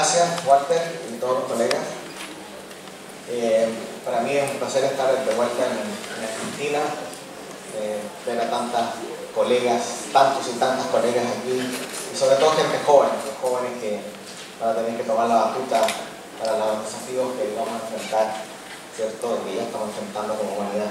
gracias, Walter, y todos los colegas. Para mí es un placer estar de vuelta en Argentina, ver a tantas colegas, tantos y tantas colegas aquí, y sobre todo gente joven, jóvenes que van a tener que tomar la batuta para los desafíos que vamos a enfrentar, ¿cierto? Y que ya estamos enfrentando como humanidad.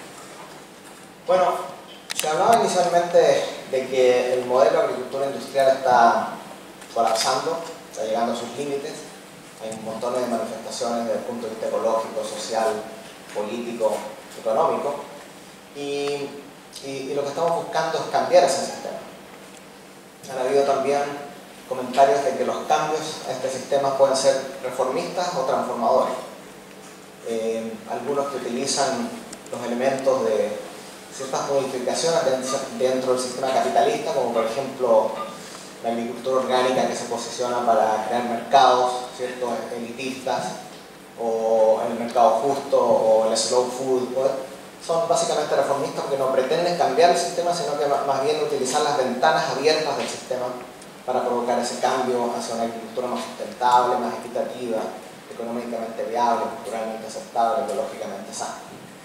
Bueno, se hablaba inicialmente de que el modelo de agricultura industrial está colapsando, está llegando a sus límites. Hay montones de manifestaciones desde el punto de vista ecológico, social, político, económico, y lo que estamos buscando es cambiar ese sistema. Han habido también comentarios de que los cambios a este sistema pueden ser reformistas o transformadores. Algunos que utilizan los elementos de ciertas modificaciones dentro del sistema capitalista, como por ejemplo la agricultura orgánica que se posiciona para crear mercados, ¿cierto?, elitistas, o el mercado justo, o el slow food. Son básicamente reformistas que no pretenden cambiar el sistema, sino que más bien utilizar las ventanas abiertas del sistema para provocar ese cambio hacia una agricultura más sustentable, más equitativa, económicamente viable, culturalmente aceptable, ecológicamente sana.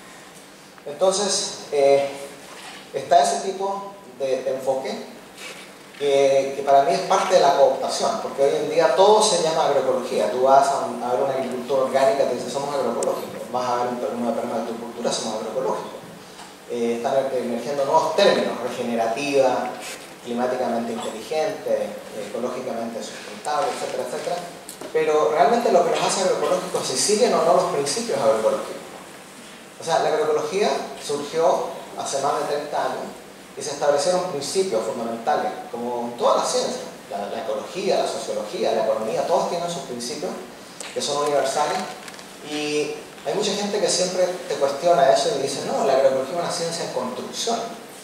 Entonces, está ese tipo de enfoque que para mí es parte de la cooptación, porque hoy en día todo se llama agroecología. Tú vas a ver una agricultura orgánica y te dices somos agroecológicos, vas a ver una permacultura, somos agroecológicos. Están emergiendo nuevos términos: regenerativa, climáticamente inteligente, ecológicamente sustentable, etcétera, etcétera. Pero realmente lo que nos hace agroecológicos es si siguen o no los principios agroecológicos. O sea, la agroecología surgió hace más de 30 años y se establecieron principios fundamentales, como en todas las ciencias, la ecología, la sociología, la economía, todos tienen sus principios que son universales, y hay mucha gente que siempre te cuestiona eso y dice, no, la agroecología es una ciencia en construcción.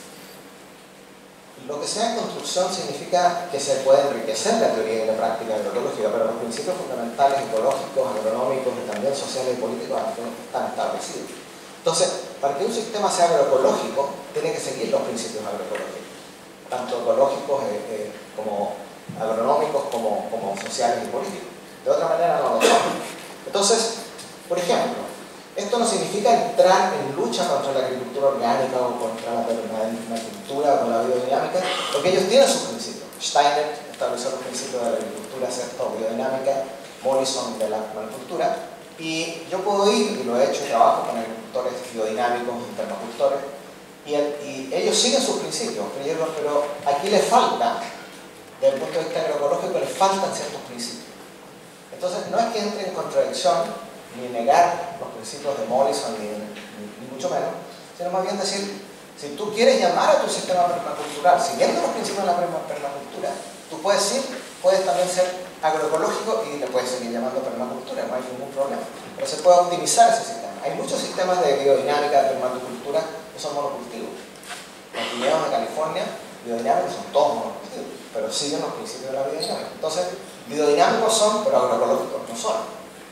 Lo que sea en construcción significa que se puede enriquecer la teoría y la práctica agroecológica, pero los principios fundamentales ecológicos, agronómicos y también sociales y políticos están establecidos. Entonces, para que un sistema sea agroecológico, tiene que seguir los principios agroecológicos, tanto ecológicos como agronómicos, como sociales y políticos. De otra manera no lo son. Entonces, por ejemplo, esto no significa entrar en lucha contra la agricultura orgánica o contra la permacultura o con la biodinámica, porque ellos tienen sus principios. Steiner estableció los principios de la agricultura, ¿cierto?, biodinámica, Mollison de la permacultura. Y yo puedo ir, y lo he hecho, trabajo con agricultores biodinámicos y permacultores, y ellos siguen sus principios, pero aquí les falta, desde el punto de vista agroecológico, les faltan ciertos principios. Entonces, no es que entre en contradicción, ni negar los principios de Mollison, ni mucho menos, sino más bien decir, si tú quieres llamar a tu sistema permacultural, siguiendo los principios de la permacultura, tú puedes también ser agroecológico y le puedes seguir llamando permacultura, no hay ningún problema. Pero se puede optimizar ese sistema. Hay muchos sistemas de biodinámica, de permacultura, que son monocultivos. Los viñedos de California, biodinámicos, son todos monocultivos, pero siguen los principios de la biodinámica. Entonces, biodinámicos son, pero agroecológicos no son.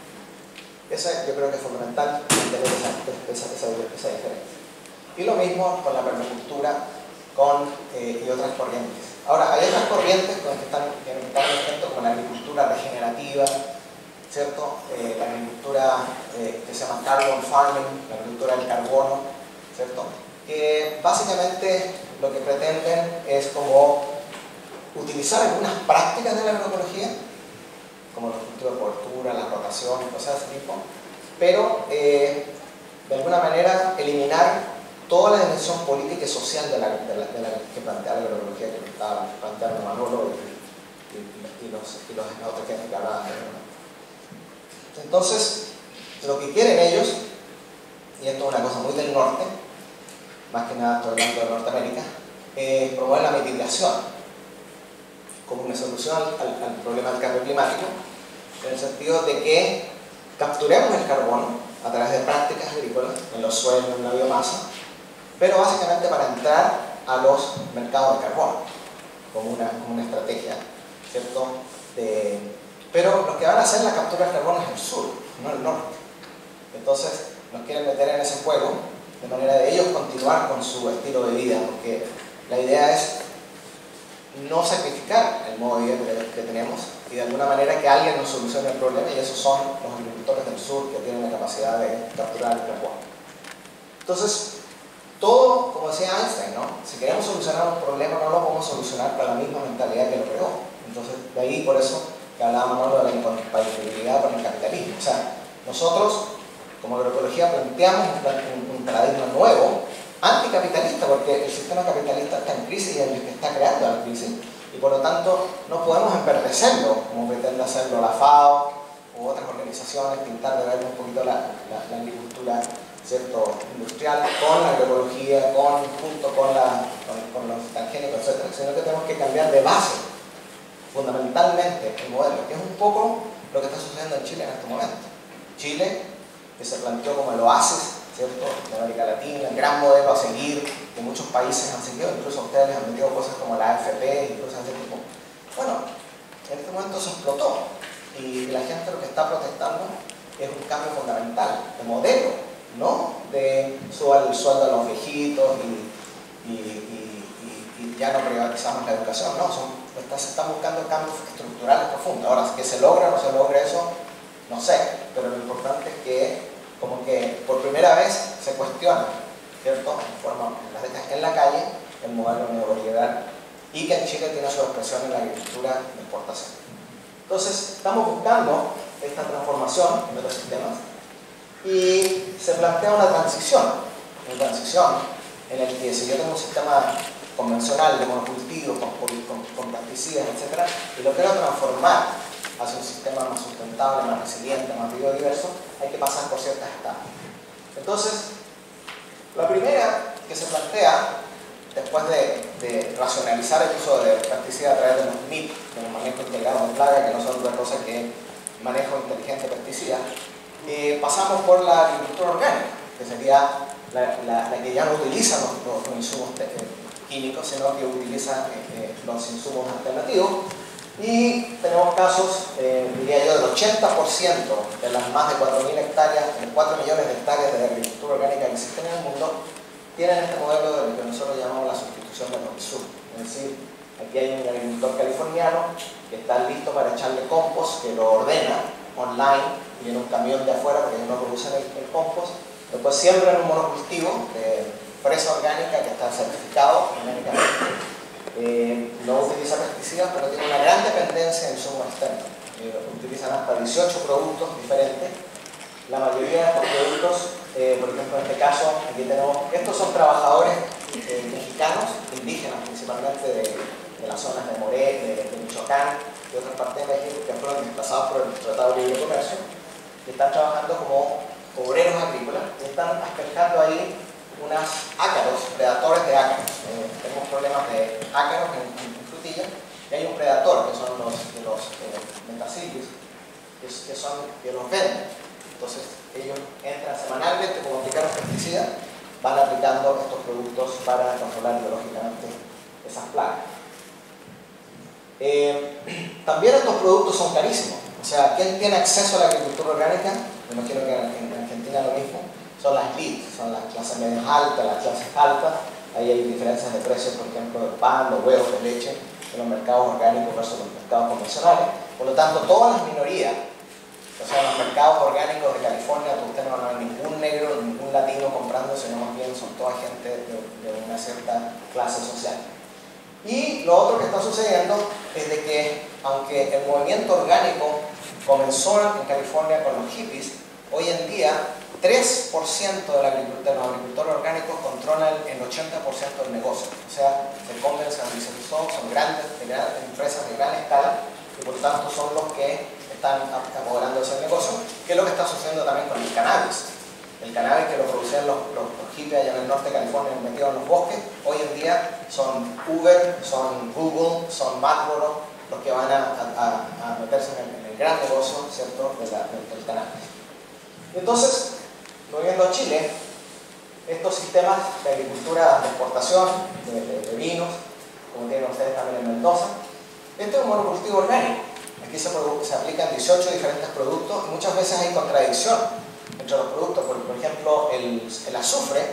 Esa yo creo que es fundamental tener esa diferencia. Y lo mismo con la permacultura y otras corrientes. Ahora, hay otras corrientes que están emergiendo, como la agricultura regenerativa, ¿cierto? La agricultura que se llama carbon farming, la agricultura del carbono, ¿cierto? Que básicamente lo que pretenden es como utilizar algunas prácticas de la agroecología, como los cultivos de cobertura, la rotación y cosas de ese tipo, pero de alguna manera eliminar toda la dimensión política y social de la que plantea la agroecología, que estaba planteando Manolo y los otros que hablaban anteriormente. Entonces, lo que quieren ellos, y esto es una cosa muy del norte, más que nada estoy hablando de Norteamérica, es promover la mitigación como una solución al problema del cambio climático, en el sentido de que capturemos el carbono a través de prácticas agrícolas en los suelos, en la biomasa, pero básicamente para entrar a los mercados de carbono, como una estrategia, ¿cierto? Pero los que van a hacer la captura del carbono es el sur, no el norte. Entonces nos quieren meter en ese juego, de manera de ellos continuar con su estilo de vida, porque la idea es no sacrificar el modo de vida que tenemos y de alguna manera que alguien nos solucione el problema, y esos son los agricultores del sur que tienen la capacidad de capturar el carbono. Entonces, todo, como decía Einstein, ¿no? Si queremos solucionar un problema, no lo podemos solucionar con la misma mentalidad que lo creó. Entonces, de ahí por eso que hablaba Manolo de la incompatibilidad con el capitalismo. O sea, nosotros, como agroecología, planteamos un paradigma nuevo, anticapitalista, porque el sistema capitalista está en crisis y es el que está creando la crisis, y por lo tanto no podemos enverdecerlo, como pretende hacerlo la FAO u otras organizaciones, pintar de verde un poquito la agricultura, ¿cierto?, industrial, con la agroecología, junto con los transgénicos, etc., sino que tenemos que cambiar de base, fundamentalmente, el modelo, que es un poco lo que está sucediendo en Chile en este momento. Chile, que se planteó como el oasis, ¿cierto?, de América Latina, el gran modelo a seguir, que muchos países han seguido, incluso ustedes les han metido cosas como la AFP y cosas de ese tipo. Bueno, en este momento se explotó, y la gente lo que está protestando es un cambio fundamental de modelo, no de suba el sueldo a los viejitos y ya no privatizamos la educación, no, se están buscando cambios estructurales profundos. Ahora, que se logra o no se logra eso, no sé, pero lo importante es que como que por primera vez se cuestiona, ¿cierto?, en la calle, el modelo neoliberal, y que en Chile tiene su expresión en la agricultura de exportación. Entonces, estamos buscando esta transformación de los sistemas y se plantea una transición en el que si yo tengo un sistema convencional de monocultivo, con pesticidas, etc., y lo quiero transformar hacia un sistema más sustentable, más resiliente, más biodiverso, hay que pasar por ciertas etapas. Entonces, la primera que se plantea, después de racionalizar el uso de pesticidas a través de los MIP, de los manejos integrados de plaga, que no son otra cosa que manejo inteligente de pesticidas, pasamos por la agricultura orgánica, que sería la que ya no utiliza los insumos químicos, sino que utiliza los insumos alternativos. Y tenemos casos, diría yo, del 80% de las más de 4.000 hectáreas, 4 millones de hectáreas de agricultura orgánica que existen en el mundo, tienen este modelo de lo que nosotros llamamos la sustitución del sur. Es decir, aquí hay un agricultor californiano que está listo para echarle compost, que lo ordena online y en un camión de afuera, porque ellos no producen el compost. Después siembran un monocultivo de fresa orgánica que está certificado genéticamente. No utiliza pesticidas, pero tiene una gran dependencia de insumos externos. Utilizan hasta 18 productos diferentes. La mayoría de estos productos, por ejemplo en este caso, aquí tenemos, estos son trabajadores mexicanos, indígenas principalmente de las zonas de Morelia, de Michoacán y otras partes de México, que fueron desplazados por el Tratado de Libre Comercio, que están trabajando como obreros agrícolas y están asperjando ahí unos ácaros, predadores de ácaros. Tenemos problemas de ácaros en frutillas, y hay un predador que son los metacilios, que los venden. Entonces ellos entran semanalmente, como aplicaron pesticidas, van aplicando estos productos para controlar biológicamente esas plagas. También estos productos son carísimos. O sea, ¿quién tiene acceso a la agricultura orgánica? Me imagino que en Argentina lo mismo. Son las LID, son las clases medias altas, las clases altas. Ahí hay diferencias de precios, por ejemplo, de pan, de huevos, de leche, en los mercados orgánicos versus los mercados convencionales. Por lo tanto, todas las minorías, o sea, en los mercados orgánicos de California, usted no va a ver ningún negro, ningún latino comprando, sino más bien son toda gente de una cierta clase social. Y lo otro que está sucediendo es de que, aunque el movimiento orgánico comenzó en California con los hippies, hoy en día 3% de los agricultores orgánicos controlan el 80% del negocio. O sea, se comercializan, son grandes empresas de gran escala y por tanto son los que están apoderándose del negocio, que es lo que está sucediendo también con el cannabis. El cannabis que lo producían los hippies allá en el norte de California, metidos en los bosques, hoy en día son Uber, son Google, son Marlboro, los que van a meterse en el gran negocio, ¿cierto?, del cannabis. Entonces, volviendo a Chile, estos sistemas de agricultura de exportación, de vinos, como tienen ustedes también en Mendoza, este es un monocultivo orgánico. Aquí se aplican 18 diferentes productos y muchas veces hay contradicción entre los productos. Por ejemplo, el azufre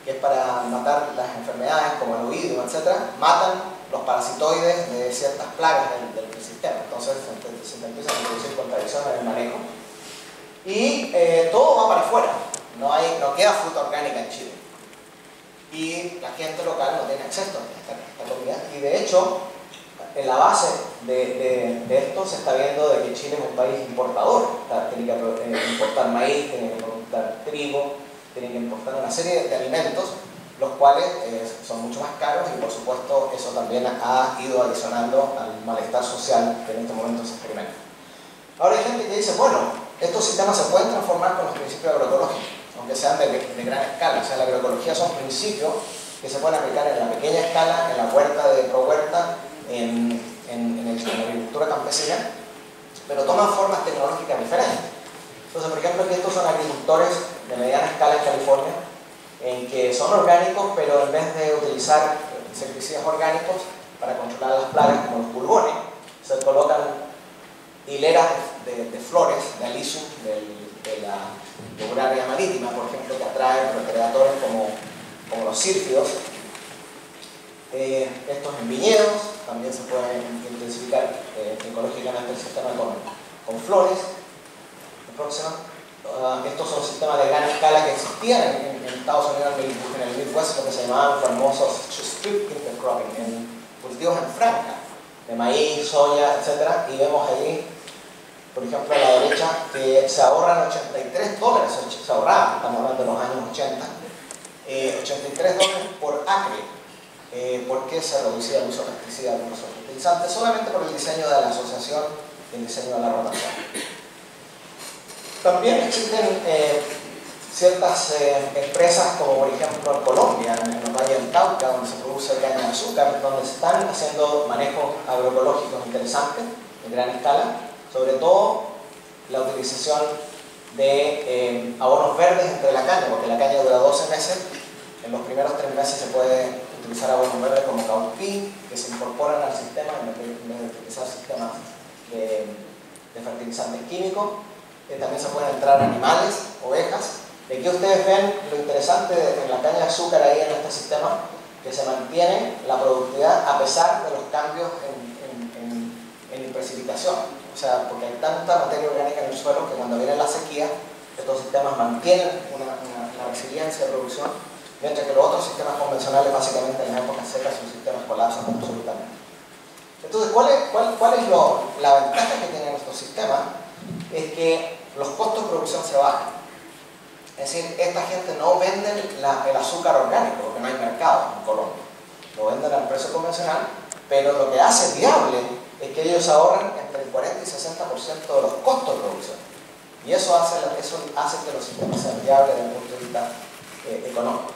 que es para matar las enfermedades como el oído, etc., matan los parasitoides de ciertas plagas del sistema. Entonces se empiezan a producir contradicciones en el manejo. Y todo va para afuera, no queda fruta orgánica en Chile. Y la gente local no tiene acceso a esta comida. Y de hecho, en la base de esto se está viendo de que Chile es un país importador. Tiene que importar maíz, tiene que importar trigo, tiene que importar una serie de alimentos, los cuales son mucho más caros, y por supuesto eso también ha ido adicionando al malestar social que en este momento se experimenta. Ahora hay gente que dice, bueno, estos sistemas se pueden transformar con los principios agroecológicos, aunque sean de gran escala. O sea, la agroecología son principios que se pueden aplicar en la pequeña escala, en la huerta de pro-huerta, en la agricultura campesina, pero toman formas tecnológicas diferentes. Entonces, por ejemplo, aquí estos son agricultores de mediana escala en California, en que son orgánicos, pero en vez de utilizar insecticidas orgánicos para controlar las plagas como los pulgones, se colocan hileras de flores, de alisum, de la Euraria marítima, por ejemplo, que atraen predadores como los sírfidos. Estos en viñedos también se pueden intensificar ecológicamente el sistema con flores. Estos son sistemas de gran escala que existían en Estados Unidos, en el Midwest, lo que se llamaban famosos strip intercropping, cultivos en franja, de maíz, soya, etc. Y vemos ahí, por ejemplo, a la derecha, que se ahorran $83, se ahorraban, estamos hablando de los años 80, $83 por acre, porque se reducía el uso de pesticidas, el uso de fertilizantes, solamente por el diseño de la asociación y el diseño de la rotación. También existen ciertas empresas, como por ejemplo en Colombia, en el Valle del Cauca, donde se produce caña de azúcar, donde se están haciendo manejos agroecológicos interesantes, en gran escala, sobre todo la utilización de abonos verdes entre la caña, porque la caña dura 12 meses, en los primeros 3 meses se puede utilizar abonos verdes como cauquí, que se incorporan al sistema en vez de utilizar sistemas de fertilizantes químicos. También se pueden entrar animales, ovejas. Y aquí ustedes ven lo interesante en la caña de azúcar ahí en este sistema, que se mantiene la productividad a pesar de los cambios en precipitación. O sea, porque hay tanta materia orgánica en el suelo que cuando viene la sequía, estos sistemas mantienen una resiliencia de producción, mientras que los otros sistemas convencionales, básicamente en las épocas secas, sus sistemas colapsan absolutamente. Entonces, ¿cuál es la ventaja que tienen estos sistemas? Es que los costos de producción se bajan. Es decir, esta gente no vende el azúcar orgánico, porque no hay mercado en Colombia. Lo venden al precio convencional, pero lo que hace viable es que ellos ahorran entre el 40 y 60% de los costos de producción. Y eso hace que los sistemas sean viables desde el punto de vista económico.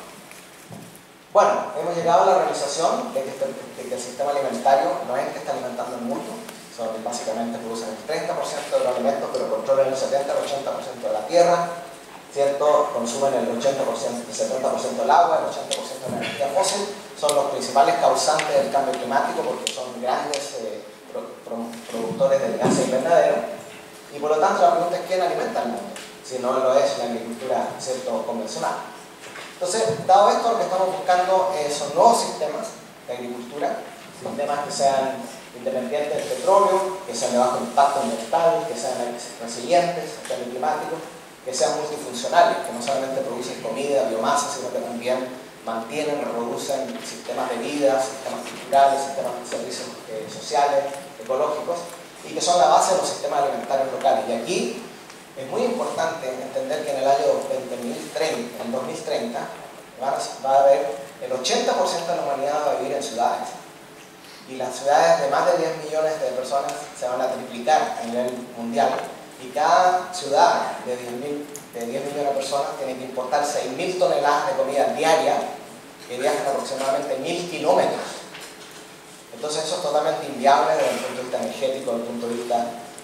Bueno, hemos llegado a la realización de que el sistema alimentario no es el que está alimentando el mundo. Básicamente producen el 30% de los alimentos, pero controlan el 70-80% de la tierra, ¿cierto? Consumen el 80%, el 70% del agua, el 80% de la energía fósil. Son los principales causantes del cambio climático porque son grandes productores de gases invernadero. Y por lo tanto la pregunta es ¿quién alimenta al mundo? Si no lo es la agricultura, ¿cierto?, convencional. Entonces, dado esto, lo que estamos buscando son nuevos sistemas de agricultura, sistemas que sean independientes del petróleo, que sean de bajo impacto ambiental, que sean resilientes al cambio climático, que sean multifuncionales, que no solamente producen comida, biomasa, sino que también mantienen, reproducen sistemas de vida, sistemas culturales, sistemas de servicios sociales, ecológicos, y que son la base de los sistemas alimentarios locales. Y aquí es muy importante entender que en el año 2030 va a haber el 80% de la humanidad va a vivir en ciudades. Y las ciudades de más de 10 millones de personas se van a triplicar a nivel mundial. Y cada ciudad de 10 millones de personas tiene que importar 6.000 toneladas de comida diaria que viajan aproximadamente 1.000 kilómetros. Entonces eso es totalmente inviable desde el punto de vista energético, desde el punto de vista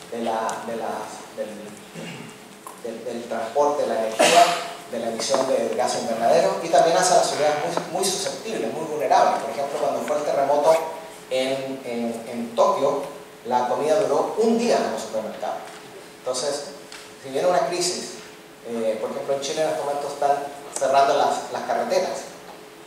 del transporte de la energía, de la emisión de gases invernaderos, y también hace a las ciudades muy susceptibles, muy vulnerables. Por ejemplo, cuando fue el terremoto en Tokio, la comida duró un día en los supermercados. Entonces, si viene una crisis, por ejemplo en Chile en este momento están cerrando las carreteras,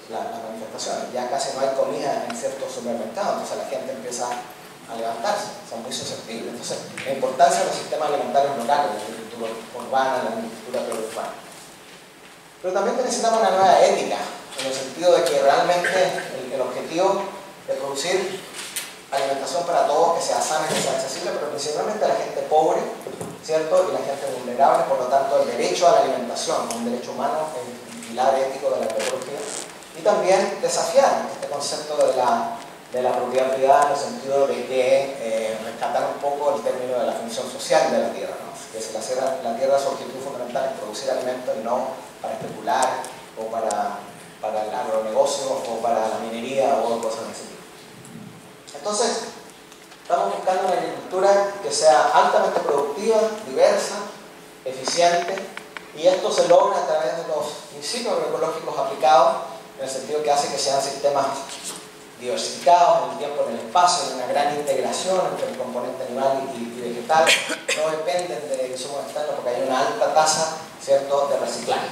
las manifestaciones. Ya casi no hay comida en ciertos supermercados, entonces la gente empieza a levantarse, son muy susceptibles. Entonces, la importancia de los sistemas alimentarios locales, la agricultura urbana, la agricultura periurbana. Pero también necesitamos una nueva ética, en el sentido de que realmente el objetivo de producir alimentación para todos, que sea sana, que sea accesible, pero principalmente a la gente pobre, ¿cierto? Y la gente vulnerable, por lo tanto el derecho a la alimentación, un derecho humano, es un pilar ético de la agroecología. Y también desafiar este concepto de la propiedad privada, en el sentido de que rescatar un poco el término de la función social de la tierra, ¿no? Que si la tierra su objetivo fundamental es producir alimentos y no para especular o para el agronegocio o para la minería o cosas de ese tipo. Entonces, estamos buscando una agricultura que sea altamente productiva, diversa, eficiente, y esto se logra a través de los principios agroecológicos aplicados, en el sentido que hace que sean sistemas diversificados en el tiempo y en el espacio, en una gran integración entre el componente animal y vegetal, no dependen de insumos externos porque hay una alta tasa, ¿cierto?, de reciclaje.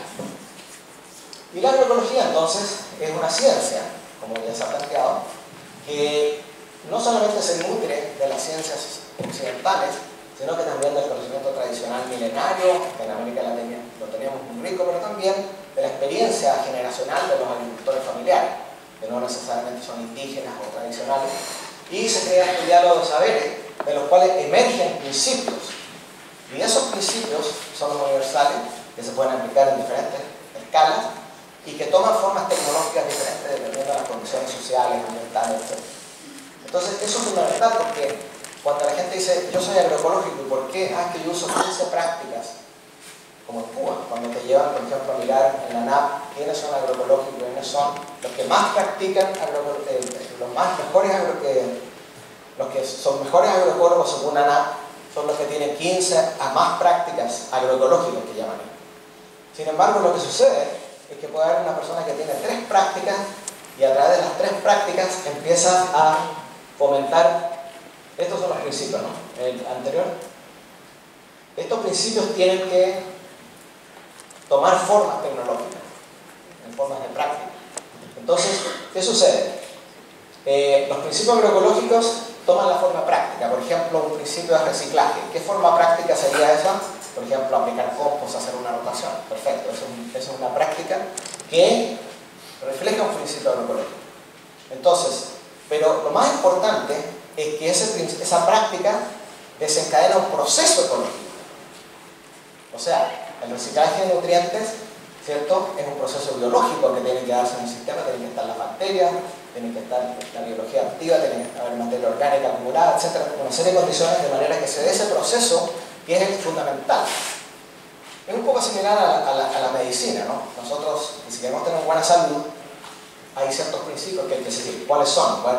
Y la agroecología entonces es una ciencia, como ya se ha planteado, que no solamente se nutre de las ciencias occidentales, sino que también del conocimiento tradicional milenario, que en América Latina lo teníamos muy rico, pero también de la experiencia generacional de los agricultores familiares, que no necesariamente son indígenas o tradicionales, y se crea este diálogo de saberes, de los cuales emergen principios, y esos principios son los universales, que se pueden aplicar en diferentes escalas, y que toman formas tecnológicas diferentes dependiendo de las condiciones sociales, ambientales, etc. Entonces, eso es fundamental porque cuando la gente dice, yo soy agroecológico, ¿y por qué? Ah, es que yo uso 15 prácticas, como en Cuba, cuando te llevan, por ejemplo, a mirar en la NAP quiénes son agroecológicos, quiénes son los que más practican, los que son mejores agroecólogos según la NAP, son los que tienen 15 a más prácticas agroecológicas que llaman ellos. Sin embargo, lo que sucede es que puede haber una persona que tiene 3 prácticas y a través de las 3 prácticas empieza a fomentar, estos son los principios, ¿no? El anterior. Estos principios tienen que tomar formas tecnológicas, en formas de práctica. Entonces, ¿qué sucede? Los principios agroecológicos toman la forma práctica. Por ejemplo, un principio de reciclaje. ¿Qué forma práctica sería esa? Por ejemplo, aplicar compost, hacer una rotación. Perfecto, eso es una práctica que refleja un principio agroecológico. Entonces, pero lo más importante es que esa práctica desencadena un proceso ecológico. O sea, el reciclaje de nutrientes, ¿cierto?, es un proceso biológico que tiene que darse en un sistema, tienen que estar las bacterias, tiene que estar la biología activa, tiene que haber materia orgánica acumulada, etc. Una serie de condiciones de manera que se dé ese proceso que es el fundamental. Es un poco similar a la medicina, ¿no? Nosotros, si queremos tener buena salud, hay ciertos principios que hay que seguir. ¿Cuáles son? Bueno,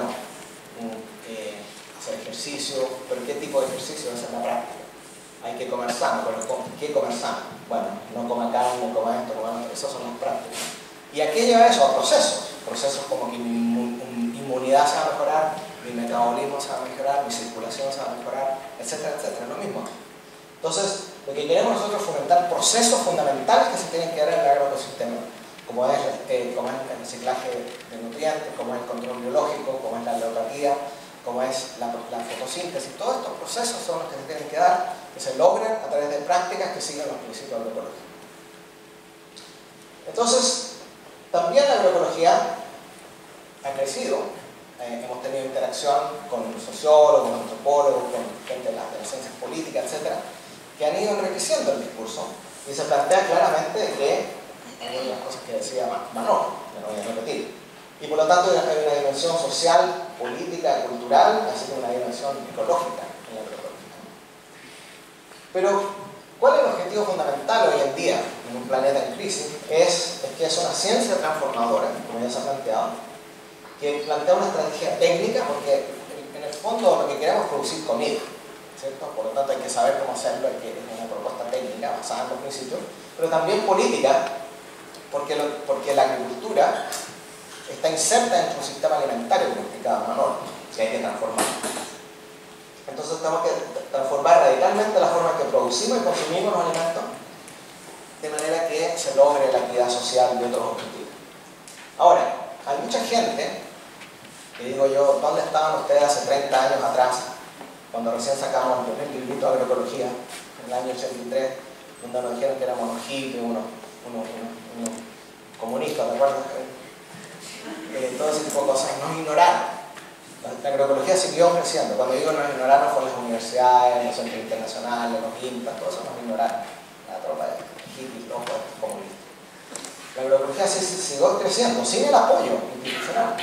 hacer ejercicio, pero ¿qué tipo de ejercicio? Esa es la práctica. Hay que comer sano, pero ¿qué comer sano? Bueno, no coma carne, coma esto, coma esto, esas son las prácticas. ¿Y a qué lleva eso? A procesos. Procesos como que mi inmunidad se va a mejorar, mi metabolismo se va a mejorar, mi circulación se va a mejorar, etcétera, etcétera, lo mismo. Entonces, lo que queremos nosotros es fomentar procesos fundamentales que se tienen que dar en el agroecosistema, como es el reciclaje de nutrientes, como es el control biológico, como es la alopatía, como es la fotosíntesis. Todos estos procesos son los que se tienen que dar, que se logran a través de prácticas que siguen los principios agroecológicos. Entonces, también la agroecología ha crecido. Hemos tenido interacción con sociólogos, antropólogos, con gente de las ciencias políticas, etcétera, que han ido enriqueciendo el discurso y se plantea claramente que hay unas cosas que decía Manolo, que no voy a repetir. Y por lo tanto hay una dimensión social, política, cultural, así como una dimensión ecológica en la agroecología. Pero, ¿cuál es el objetivo fundamental hoy en día en un planeta en crisis? Es que es una ciencia transformadora, como ya se ha planteado, que plantea una estrategia técnica, porque en el fondo lo que queremos es producir comida, ¿cierto? Por lo tanto hay que saber cómo hacerlo, hay que es una propuesta técnica basada en los principios, pero también política, porque la agricultura está inserta dentro de un sistema alimentario, como explicaba Manolo, que hay que transformar. Entonces tenemos que transformar radicalmente la forma en que producimos y consumimos los alimentos, de manera que se logre la equidad social y otros objetivos. Ahora, hay mucha gente que digo yo, ¿dónde estaban ustedes hace 30 años atrás, cuando recién sacamos el primer librito de agroecología, en el año 83, donde nos dijeron que éramos unos hippies, unos comunistas, ¿de acuerdo? Todo ese tipo de cosas, nos ignoraron. La agroecología siguió creciendo. Cuando digo nos ignoraron, fue las universidades, los centros internacionales, los INTA, todos eso nos ignoraron. La tropa de hippies, locos, comunistas. La agroecología siguió creciendo, sin el apoyo institucional.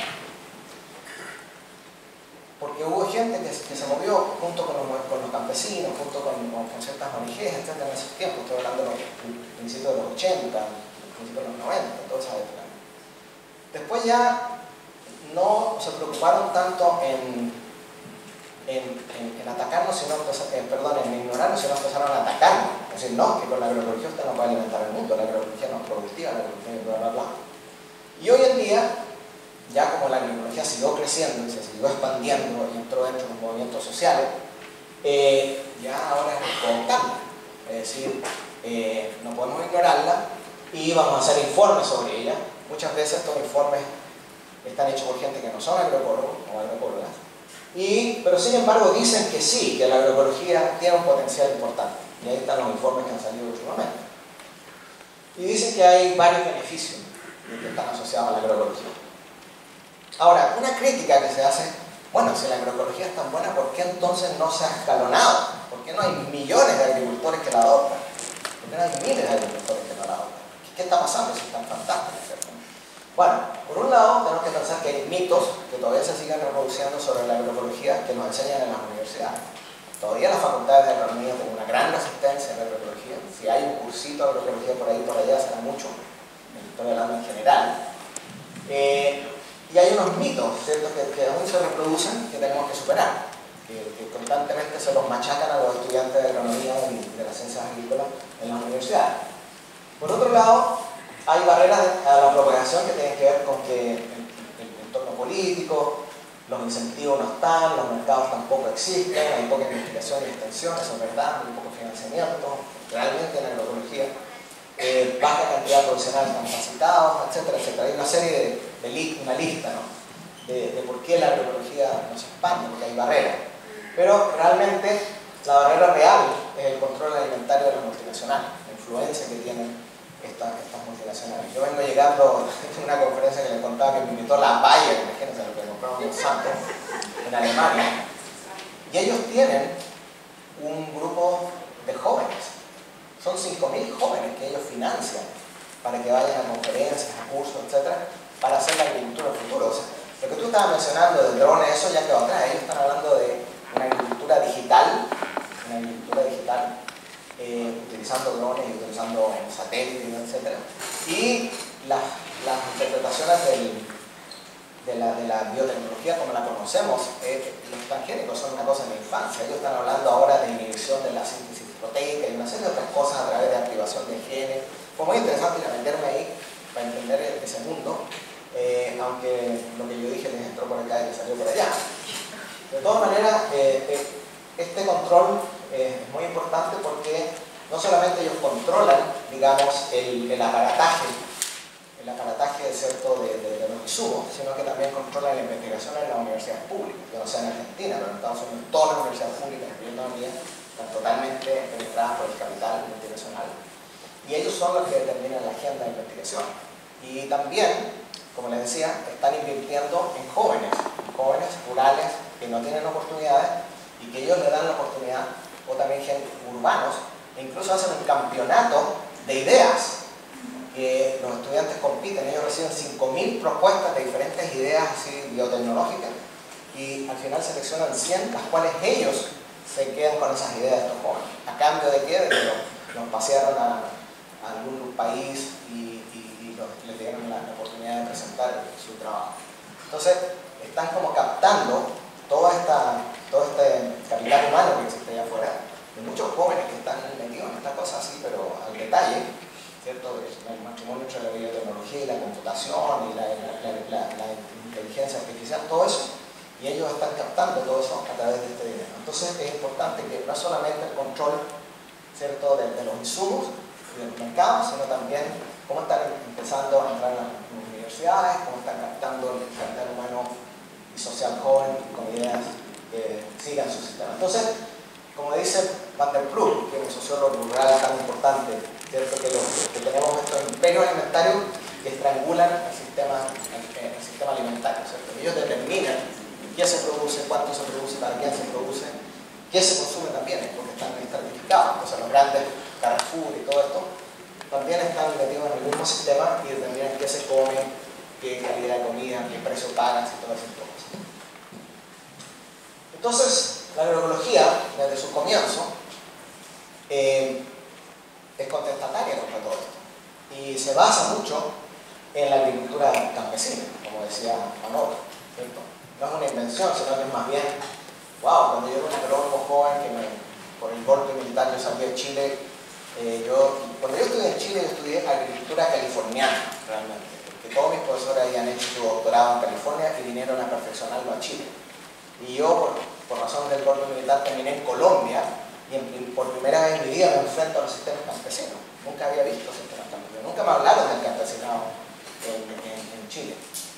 Porque hubo gente que se movió junto con los campesinos, junto con ciertas ONGs, etc. en esos tiempos. Estoy hablando de principios de los 80, principios de los 90, toda esa época. Después ya no se preocuparon tanto en atacarnos, sino en ignorarnos, sino empezaron a atacarnos. Es decir, no, que con la agroecología usted no puede alimentar el mundo, la agroecología no es productiva, la agroecología bla, bla, bla. Y hoy en día, ya como la agroecología siguió creciendo y se siguió expandiendo y entró dentro de los movimientos sociales, ya ahora es contarla. Es decir, no podemos ignorarla y vamos a hacer informes sobre ella. Muchas veces estos informes están hechos por gente que no son agroecólogos o agroecólogas, pero sin embargo dicen que sí, que la agroecología tiene un potencial importante. Y ahí están los informes que han salido últimamente. Y dicen que hay varios beneficios que están asociados a la agroecología. Ahora, una crítica que se hace, bueno, si la agroecología es tan buena, ¿por qué entonces no se ha escalonado? ¿Por qué no hay millones de agricultores que la adoptan? ¿Por qué no hay miles de agricultores que no la adoptan? ¿Qué está pasando si es tan fantástica, ¿cierto? Bueno, por un lado tenemos que pensar que hay mitos que todavía se siguen reproduciendo sobre la agroecología que nos enseñan en las universidades. Todavía las facultades de agronomía tienen una gran resistencia a la agroecología. Si hay un cursito de agroecología por ahí por allá, será mucho. Estoy hablando en general. Y hay unos mitos, ¿cierto?, que aún se reproducen, que tenemos que superar, que constantemente se los machacan a los estudiantes de agronomía y de las ciencias agrícolas en las universidades. Por otro lado, hay barreras a la propagación que tienen que ver con que el entorno político, los incentivos no están, los mercados tampoco existen, hay poca investigación y extensión, eso es verdad, hay poco financiamiento, realmente en la agroecología. Baja cantidad de profesionales capacitados, etcétera, etcétera. Hay una serie una lista, ¿no?, de por qué la agroecología no se expande, porque hay barreras. Pero realmente la barrera real es el control alimentario de las multinacionales, la influencia que tienen estas multinacionales. Yo vengo llegando a una conferencia que les contaba que me invitó la Bayer, imagínense lo que compraron en Santos, en Alemania, y ellos tienen un grupo de jóvenes. Son 5.000 jóvenes que ellos financian para que vayan a conferencias, a cursos, etc., para hacer la agricultura del futuro. O sea, lo que tú estabas mencionando de drones, eso ya quedó atrás. Ellos están hablando de una agricultura digital, utilizando drones y utilizando satélites, etc. Y las interpretaciones de la biotecnología como la conocemos, los transgénicos son una cosa en la infancia. Ellos están hablando ahora de inhibición de la síntesis proteica y una serie de otras cosas a través de activación de genes. Fue muy interesante ir a meterme ahí para entender ese mundo, aunque lo que yo dije les entró por acá y les salió por allá. De todas maneras, este control es muy importante porque no solamente ellos controlan, digamos, el aparataje, ¿cierto?, de los insumos, sino que también controlan la investigación en las universidades públicas, que no sea en Argentina, pero en Estados Unidos todas las universidades públicas, incluyendo la mía, están totalmente penetradas por el capital multinacional. Y ellos son los que determinan la agenda de investigación. Y también, como les decía, están invirtiendo en jóvenes rurales que no tienen oportunidades y que ellos le dan la oportunidad, o también gente urbanos, e incluso hacen un campeonato de ideas. Que los estudiantes compiten, ellos reciben 5.000 propuestas de diferentes ideas así biotecnológicas y al final seleccionan 100, las cuales ellos se quedan con esas ideas de estos jóvenes. ¿A cambio de qué? De que los pasearon a algún país y les dieron la oportunidad de presentar su trabajo. Entonces, están como captando todo este capital humano que existe allá afuera, de muchos jóvenes que están metidos en estas cosas así, pero al detalle, ¿cierto? El matrimonio entre la biotecnología y la computación y la inteligencia artificial, todo eso, y ellos están captando todo eso a través de este dinero. Entonces es importante que no solamente el control, ¿cierto?, de los insumos y del mercado, sino también cómo están empezando a entrar en las universidades universidades, cómo están captando el capital humano y social joven con ideas que sigan su sistema. Entonces, como dice Van der Ploeg, que es un sociólogo rural tan importante, ¿cierto? Que tenemos estos imperios alimentarios que estrangulan el sistema alimentario, ¿cierto? Ellos determinan qué se produce, cuánto se produce, para quién se produce, qué se consume también, porque están estratificados. Entonces los grandes Carrefour y todo esto también están metidos en el mismo sistema y determinan qué se come, qué calidad de comida, qué precio pagan y todas esas cosas. Entonces, la agroecología, desde su comienzo, es contestataria contra todo esto y se basa mucho en la agricultura campesina, como decía Manolo, ¿cierto? No es una invención, sino que es más bien, wow, cuando yo era un agrónomo joven que por el golpe militar yo salí de Chile, cuando yo estudié en Chile yo estudié agricultura californiana realmente, porque todos mis profesores habían hecho su doctorado en California y vinieron a perfeccionarlo a Chile. Y yo, por razón del golpe militar, terminé en Colombia y por primera vez en mi vida me enfrento a los sistemas campesinos. Nunca había visto sistemas campesinos, nunca me hablaron del campesinado en Chile.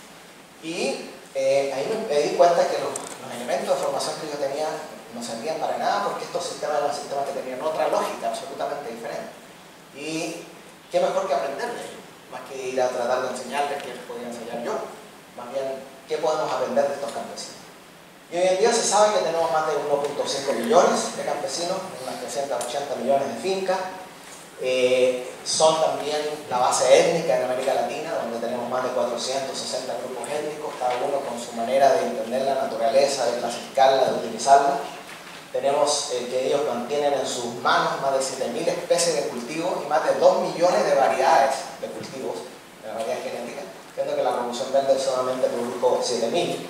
Y ahí me di cuenta que los elementos de formación que yo tenía no servían para nada porque estos sistemas eran sistemas que tenían otra lógica absolutamente diferente. Y qué mejor que aprender de ellos, más que ir a tratar de enseñarles qué les podía enseñar yo, más bien qué podemos aprender de estos campesinos. Y hoy en día se sabe que tenemos más de 1.5 millones de campesinos, unas 380 millones de fincas. Son también la base étnica en América Latina, donde tenemos más de 460 grupos étnicos, cada uno con su manera de entender la naturaleza, de clasificarla, de utilizarla. Tenemos que ellos mantienen en sus manos más de 7.000 especies de cultivos y más de 2 millones de variedades de cultivos, de la variedad genética, siendo que la Revolución Verde solamente produjo 7.000.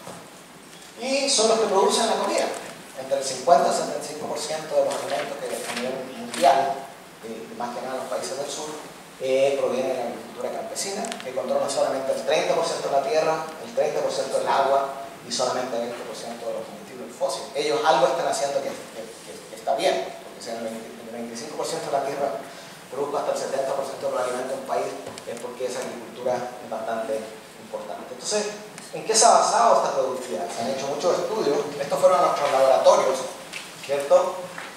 Y son los que producen la comida. Entre el 50 y el 75% de los alimentos que a nivel mundial, más que nada en los países del sur, provienen de la agricultura campesina, que controla solamente el 30% de la tierra, el 30% del agua y solamente el 20% de los combustibles fósiles. Ellos algo están haciendo que está bien, porque si el 25% de la tierra produce hasta el 70% de los alimentos en un país, es porque esa agricultura es bastante importante. Entonces, ¿en qué se ha basado esta productividad? Se han hecho muchos estudios. Estos fueron nuestros laboratorios, ¿cierto?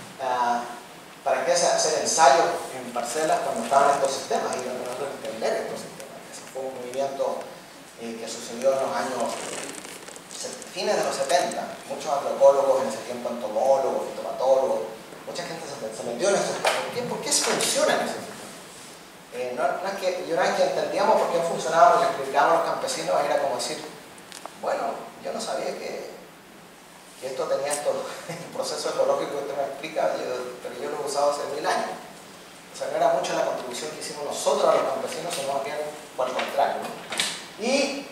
¿Para qué hacer ensayos en parcelas cuando estaban estos sistemas? Y tratando de entender estos sistemas. Ese fue un movimiento que sucedió en los años fines de los 70. Muchos agroecólogos, en ese tiempo entomólogos, fitomatólogos, mucha gente se metió en esos sistemas. ¿Por qué funcionan esos sistemas? Una vez que entendíamos por qué funcionaban y le explicábamos a los campesinos, era como decir, bueno, yo no sabía que esto tenía este proceso ecológico que usted me explica, pero yo lo he usado hace 1000 años. O sea, no era mucha la contribución que hicimos nosotros a los campesinos, sino más bien por el contrario, ¿no? Y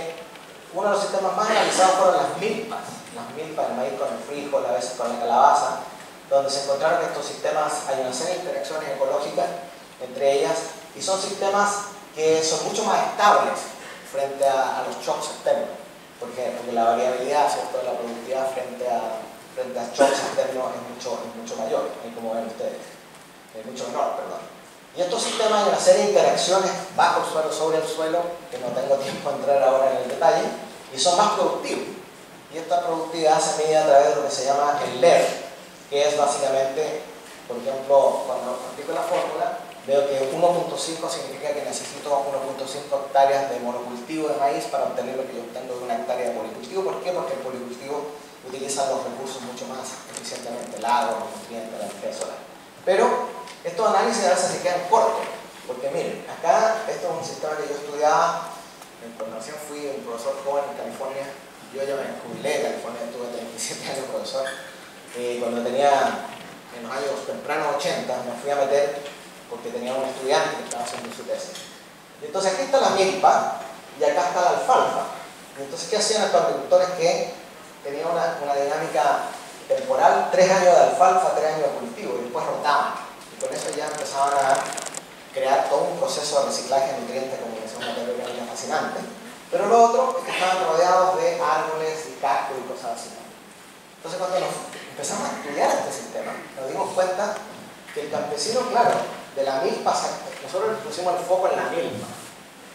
uno de los sistemas más analizados fueron las milpas, el maíz con el frijol, a veces con la calabaza, donde se encontraron que estos sistemas, hay una serie de interacciones ecológicas entre ellas, y son sistemas que son mucho más estables frente a los shocks externos, porque la variabilidad, ¿cierto?, de la productividad frente a shocks externos es mucho mayor, como ven ustedes, es mucho menor, perdón. Y estos sistemas hay una serie de interacciones bajo el suelo, sobre el suelo, que no tengo tiempo de entrar ahora en el detalle, y son más productivos. Y esta productividad se mide a través de lo que se llama el LER, que es básicamente, por ejemplo, cuando aplico la fórmula, veo que 1.5 significa que necesito 1.5 hectáreas de monocultivo de maíz para obtener lo que yo obtengo de una hectárea de policultivo. ¿Por qué? Porque el policultivo utiliza los recursos mucho más eficientemente, el agua, los nutrientes, la energía solar. Pero estos análisis a veces se quedan cortos, porque miren, acá esto es un sistema que yo estudiaba, en formación fui un profesor joven en California, yo ya me jubilé en California, estuve 37 años profesor, cuando tenía, en los años tempranos 80, me fui a meter porque tenía un estudiante que estaba haciendo su tesis. Y entonces aquí está la milpa y acá está la alfalfa. Y entonces, ¿qué hacían estos agricultores que tenían una dinámica temporal? 3 años de alfalfa, 3 años de cultivo, y después rotaban. Y con eso ya empezaban a crear todo un proceso de reciclaje de nutrientes, como es una teoría fascinante. Pero lo otro es que estaban rodeados de árboles y cactus y cosas así. Entonces, cuando empezamos a estudiar este sistema, nos dimos cuenta que el campesino, claro, de la milpa, nosotros pusimos el foco en la milpa.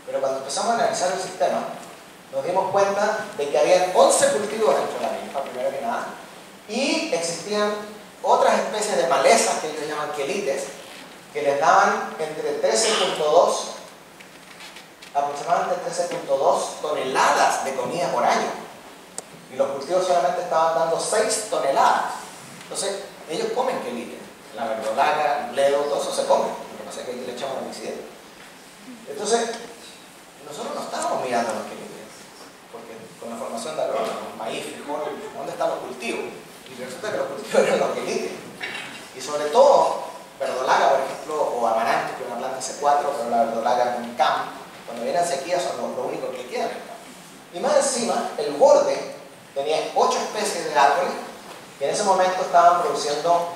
Pero cuando empezamos a analizar el sistema, nos dimos cuenta de que había 11 cultivos dentro de la milpa, primero que nada, y existían otras especies de malezas que ellos llaman quelites, que les daban entre 13.2, aproximadamente 13.2 toneladas de comida por año. Y los cultivos solamente estaban dando 6 toneladas. Entonces, ellos comen quelites. La verdolaga, el bledo, todo eso se come. Lo que pasa es que aquí le echamos herbicida. Entonces, nosotros no estábamos mirando los quelites, porque con la formación de agrónomos, maíz, frijol, ¿dónde están los cultivos? Y resulta que los cultivos eran los quelites. Y sobre todo, verdolaga, por ejemplo, o amaranto, que es una planta C4, pero la verdolaga es un CAM, cuando vienen sequías son lo único que queda. Y más encima, el borde tenía 8 especies de árboles que en ese momento estaban produciendo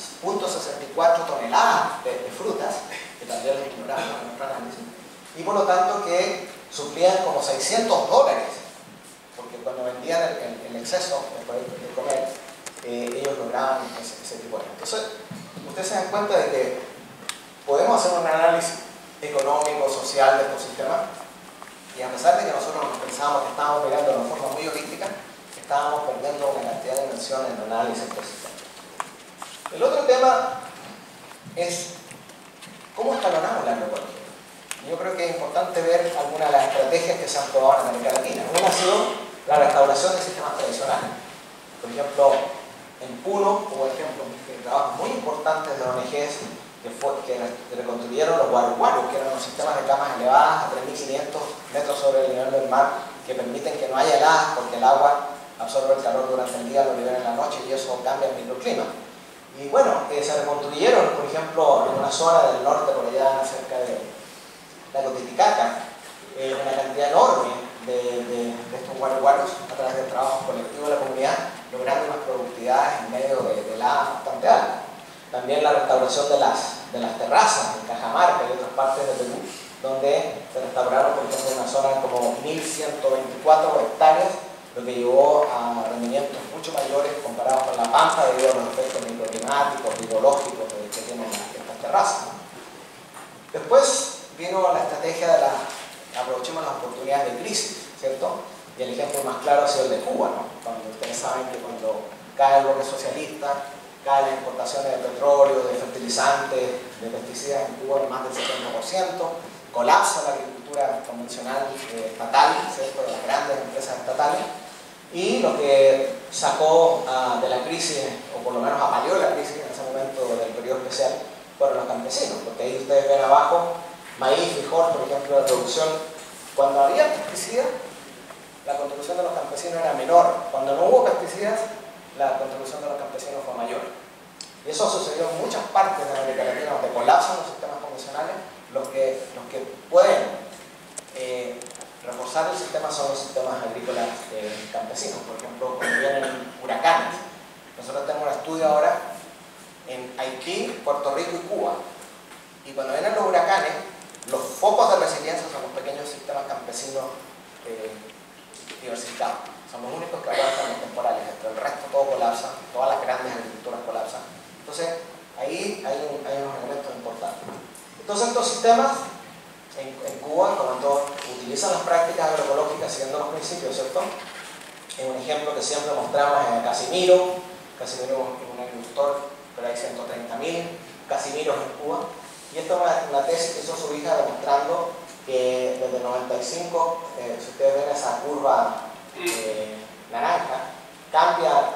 0.64 toneladas de frutas, que también les ignoramos en nuestro análisis, y por lo tanto que suplían como $600, porque cuando vendían el exceso de comer, ellos lograban ese tipo de cosas. Entonces, ustedes se dan cuenta de que podemos hacer un análisis económico, social de estos sistemas, y a pesar de que nosotros pensábamos que estábamos mirando de una forma muy holística, estábamos perdiendo una cantidad de dimensiones en el análisis de estos sistemas. El otro tema es cómo escalonamos la agroecología. Yo creo que es importante ver algunas de las estrategias que se han probado en América Latina. Una ha sido la restauración de sistemas tradicionales. Por ejemplo, en Puno hubo ejemplos de trabajos muy importantes de ONGs que reconstruyeron los guaruguarus, que eran los sistemas de camas elevadas a 3.500 metros sobre el nivel del mar, que permiten que no haya heladas porque el agua absorbe el calor durante el día, lo libera en la noche y eso cambia el microclima. Y bueno, se reconstruyeron, por ejemplo, en una zona del norte, por allá cerca de Lago Titicaca, una cantidad enorme de estos guaruguarus a través del trabajo colectivo de la comunidad, logrando unas productividades en medio de heladas bastante altas. También la restauración de las terrazas en Cajamarca y otras partes de Perú, donde se restauraron, por ejemplo, una zona como 1.124 hectáreas, lo que llevó a rendimientos mucho mayores comparados con la Pampa debido a los efectos microclimáticos, hidrológicos que tienen estas terrazas. Después vino la estrategia de aprovechemos las oportunidades de crisis, ¿cierto? Y el ejemplo más claro ha sido el de Cuba, ¿no? Cuando ustedes saben que cuando cae el bloque socialista, caen las importaciones de petróleo, de fertilizantes, de pesticidas en Cuba en más del 70%, colapsa la agricultura convencional estatal, ¿cierto? De las grandes empresas estatales, y lo que sacó de la crisis, o por lo menos apaleó la crisis en ese momento del periodo especial, fueron los campesinos, porque ahí ustedes ven abajo maíz, frijol, por ejemplo, la producción. Cuando había pesticidas, la contribución de los campesinos era menor. Cuando no hubo pesticidas, la contribución de los campesinos fue mayor. Y eso sucedió en muchas partes de América Latina, donde colapsan los sistemas convencionales. Los que pueden reforzar el sistema son los sistemas agrícolas campesinos. Por ejemplo, cuando vienen huracanes. Nosotros tenemos un estudio ahora en Haití, Puerto Rico y Cuba. Y cuando vienen los huracanes, los focos de resiliencia son los pequeños sistemas campesinos diversificados. Son los únicos que aguantan los temporales. El resto todo colapsa, todas las grandes agriculturas colapsan. Entonces, ahí hay unos elementos importantes. Entonces, estos sistemas en Cuba, como en todo, utilizan las prácticas agroecológicas siguiendo los principios, ¿cierto? En un ejemplo que siempre mostramos es Casimiro. Casimiro es un agricultor, pero hay 130.000 Casimiros en Cuba. Y esta es una tesis que hizo su hija demostrando que desde el 95, si ustedes ven esa curva naranja, cambia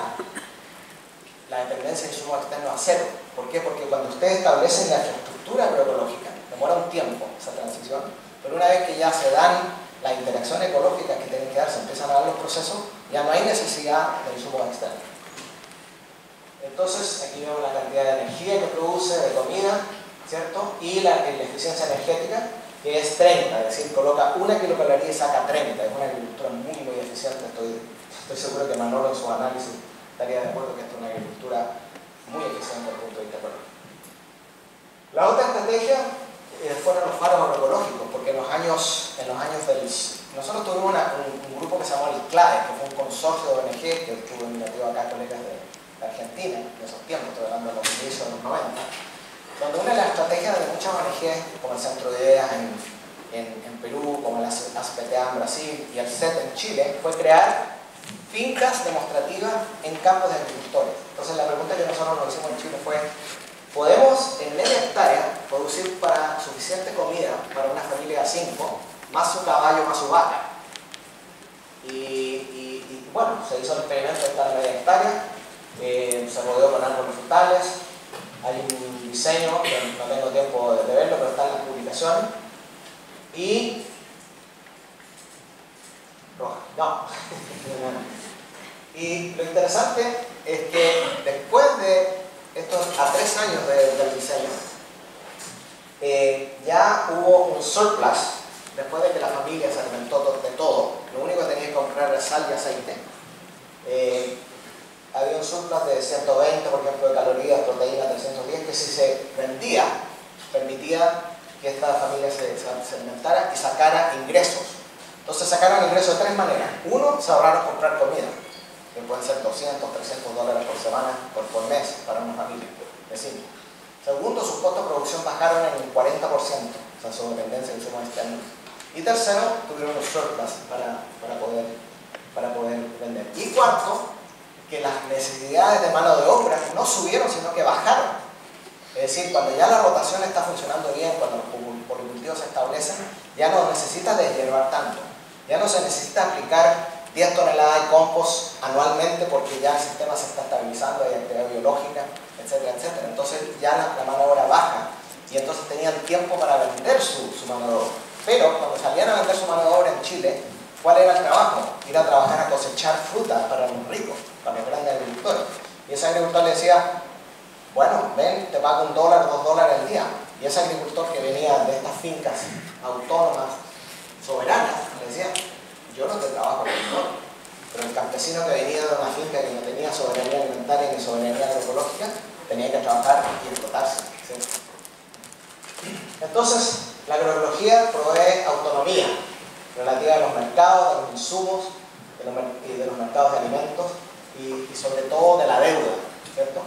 la dependencia de insumos externos a cero. ¿Por qué? Porque cuando ustedes establecen la infraestructura agroecológica, demora un tiempo esa transición, pero una vez que ya se dan las interacciones ecológicas que tienen que dar, se empiezan a dar los procesos, ya no hay necesidad de insumos externos. Entonces, aquí vemos la cantidad de energía que produce, de comida, ¿cierto? Y la eficiencia energética, que es 30, es decir, coloca 1 kilocaloría y saca 30. Es una agricultura muy, muy eficiente. Estoy seguro que Manolo en su análisis estaría de acuerdo que esta es una agricultura muy eficiente desde el punto de vista ecológico. La otra estrategia fueron los faros agroecológicos, porque nosotros tuvimos un grupo que se llamó el CLAE, que fue un consorcio de ONG que estuvo metido acá colegas de Argentina, en esos tiempos, estoy hablando de los inicios de los 90, donde una de las estrategias de muchas ONGs, como el Centro de Ideas en en Perú, como el ASPTA en Brasil y el CET en Chile, fue crear fincas demostrativas en campos de agricultores. Entonces la pregunta que nosotros nos hicimos en Chile fue: ¿podemos en media hectárea producir para suficiente comida para una familia de 5, más su caballo, más su vaca? Y bueno, se hizo el experimento de esta media hectárea, se rodeó con árboles frutales, hay un diseño que no tengo tiempo de verlo, pero está en las publicaciones. Y roja, no. Y lo interesante es que después de estos, a 3 años del diseño, ya hubo un surplus. Después de que la familia se alimentó de todo, lo único que tenía que comprar era sal y aceite. Había un surplus de 120, por ejemplo, de calorías, proteína 310, que si se vendía, permitía que esta familia se alimentara y sacara ingresos. Entonces sacaron ingresos de 3 maneras. Uno, se ahorraron comprar comida, que pueden ser 200, 300 dólares por semana, por mes, para una familia de 5. Segundo, sus costos de producción bajaron en un 40%, o sea, su dependencia de insumos externos. Y tercero, tuvieron un surplus para poder vender. Y cuarto, que las necesidades de mano de obra no subieron, sino que bajaron. Es decir, cuando ya la rotación está funcionando bien, cuando los policultivos se establecen, ya no necesita deshiervar tanto. Ya no se necesita aplicar 10 toneladas de compost anualmente porque ya el sistema se está estabilizando, hay actividad biológica, etcétera, etcétera. Entonces ya la mano de obra baja y entonces tenían tiempo para vender su mano de obra. Pero cuando salían a vender su mano de obra en Chile, ¿cuál era el trabajo? Ir a trabajar a cosechar fruta para los ricos, para los grandes agricultores. Y ese agricultor le decía: bueno, ven, te pago $1, $2 al día. Y ese agricultor que venía de estas fincas autónomas, soberanas, le decía: yo no te trabajo con $1. Pero el campesino que venía de una finca que no tenía soberanía alimentaria ni soberanía agroecológica, tenía que trabajar y explotarse, ¿sí? Entonces, la agroecología provee autonomía relativa a los mercados, de los insumos, de los mercados de alimentos y sobre todo de la deuda, ¿cierto?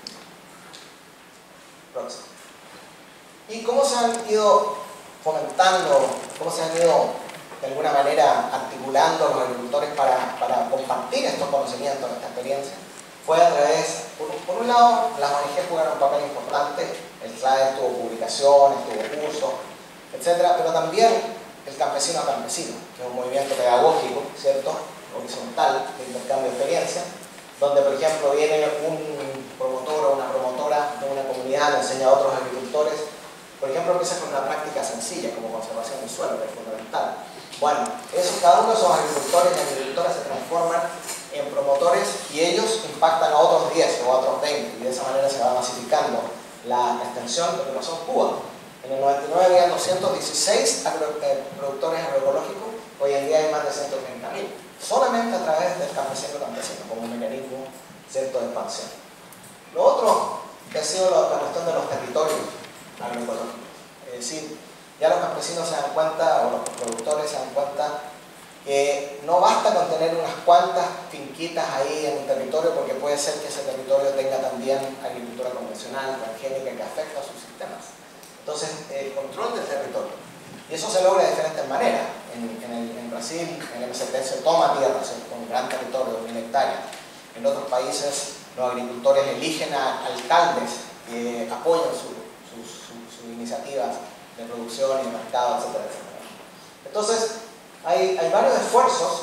Próximo. ¿Y cómo se han ido fomentando, cómo se han ido de alguna manera articulando los agricultores para compartir estos conocimientos, esta experiencia? Fue a través, por un lado, las ONG jugaron un papel importante, el SLAE tuvo publicaciones, tuvo cursos, etc. Pero también el campesino a campesino, que es un movimiento pedagógico, ¿cierto?, horizontal, de intercambio de experiencia, donde, por ejemplo, viene un promotor o una promotora de una comunidad, le enseña a otros agricultores. Por ejemplo, empieza con una práctica sencilla, como conservación del suelo, que es fundamental. Bueno, cada uno de esos agricultores y agricultoras se transforman en promotores y ellos impactan a otros 10 o a otros 20, y de esa manera se va masificando la extensión. Lo que pasó en Cuba: en el 99 había 216 productores agroecológicos, hoy en día hay más de 130.000, solamente a través del campesino como un mecanismo, ¿cierto?, de expansión. Lo otro que ha sido la cuestión de los territorios agroecológicos. Es decir, ya los campesinos se dan cuenta, o los productores se dan cuenta, que no basta con tener unas cuantas finquitas ahí en un territorio, porque puede ser que ese territorio tenga también agricultura convencional, transgénica, que afecta a sus sistemas. Entonces, el control del territorio. Y eso se logra de diferentes maneras. En Brasil, en el MST se toma tierra, con un gran territorio de 1000 hectáreas. En otros países, los agricultores eligen a alcaldes que apoyan sus iniciativas de producción y de mercado, etcétera, etcétera. Entonces, hay varios esfuerzos